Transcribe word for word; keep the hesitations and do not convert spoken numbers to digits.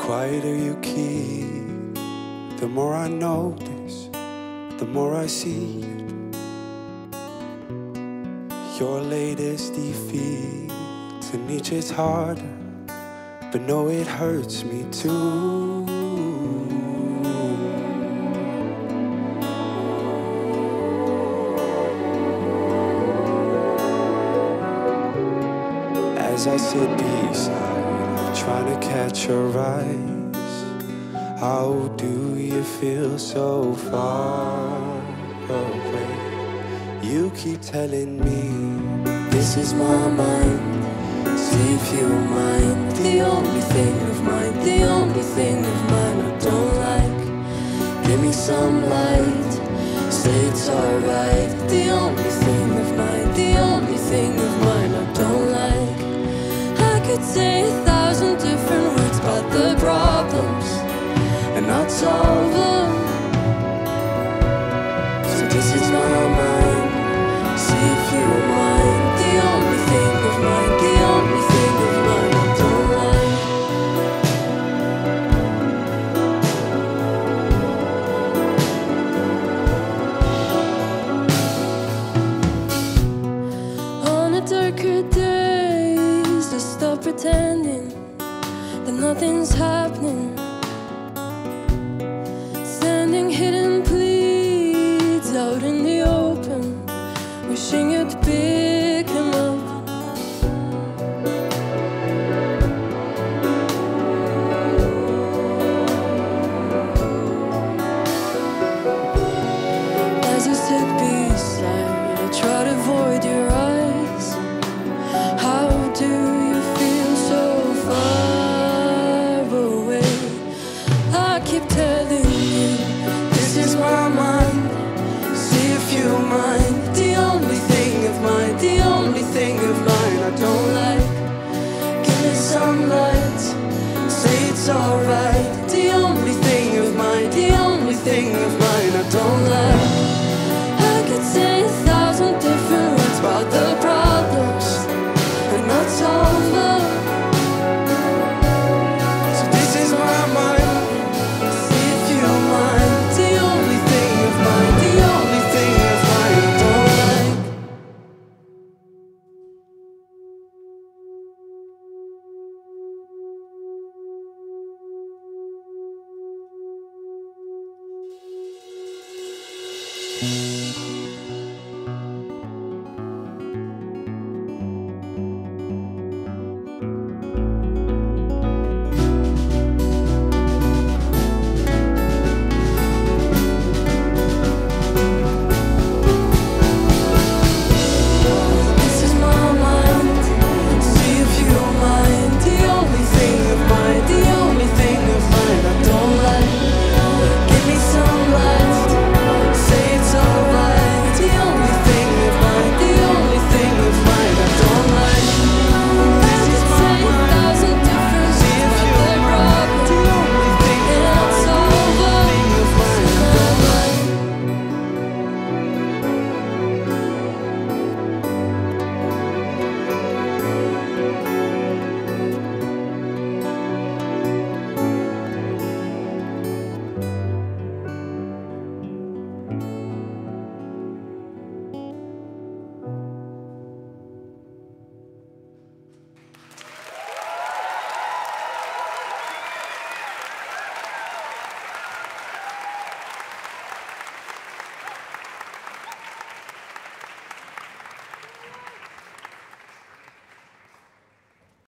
quieter you keep, the more I notice, the more I see it. Your latest defeat, and each it's harder, but no, it hurts me too. As I sit beside, trying to catch your eyes, how do you feel so far away? You keep telling me this is my mind, see if you mind. The only thing of mine, the only thing of mine I don't like. Give me some light, say it's alright. The only thing of mine, the only thing of mine I don't like. I could say a thousand different words about the problems and not solve them. So this is my mind, see if you mind. The only thing of mine, the only thing of mine I don't like. On a darker days, to stop pretending that nothing's happening. Sending hidden pleads out in the open, wishing you'd pick him up. As I sit beside, I try to avoid your eyes. How do you feel so far away? I keep telling you, this is my mind, see if you mind. The only thing of mine, the only thing of mine I don't like. Give me some light, say it's alright. The only thing of mine, the only thing of mine I don't like. I could say a thousand different words about the problems and not solve them. So this is my mind, see if you mind. The only thing of mine, the only thing of mine I don't like. you.